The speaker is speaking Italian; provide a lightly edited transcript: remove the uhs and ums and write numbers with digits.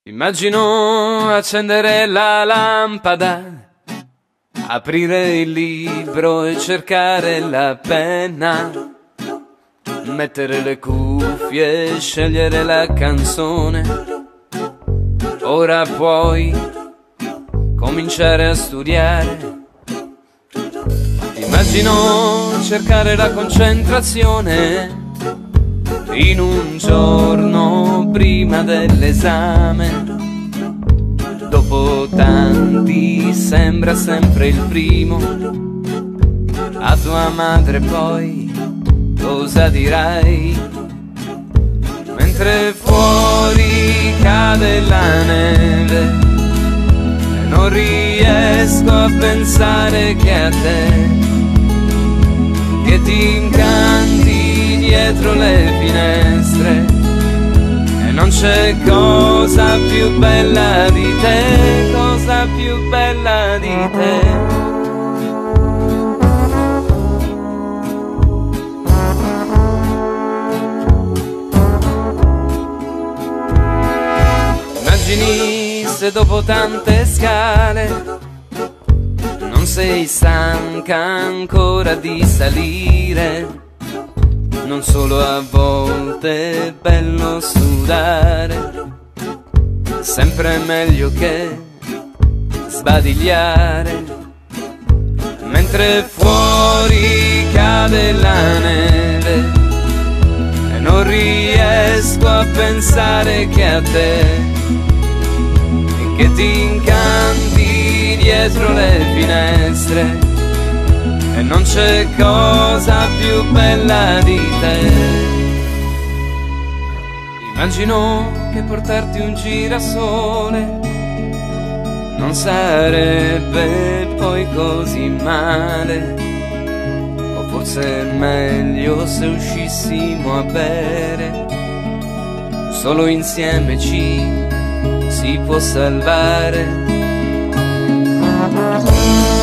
Immagino accendere la lampada, aprire il libro e cercare la penna, mettere le cuffie e scegliere la canzone. Ora puoi cominciare a studiare. Immagino cercare la concentrazione in un giorno prima dell'esame. Dopo tanti sembra sempre il primo. A tua madre poi cosa dirai? Mentre fuori cade la neve e non riesco a pensare che a te, che ti incanti dietro le finestre, e non c'è cosa più bella di te, cosa più bella di te. Immagini se dopo tante scale non sei stanca ancora di salire. Non solo a volte è bello sudare, sempre meglio che sbadigliare. Mentre fuori cade la neve e non riesco a pensare che a te, che ti incanti dietro le finestre, e non c'è cosa più bella di te. Immagino che portarti un girasole non sarebbe poi così male, o forse è meglio se uscissimo a bere. Solo insieme si può salvare.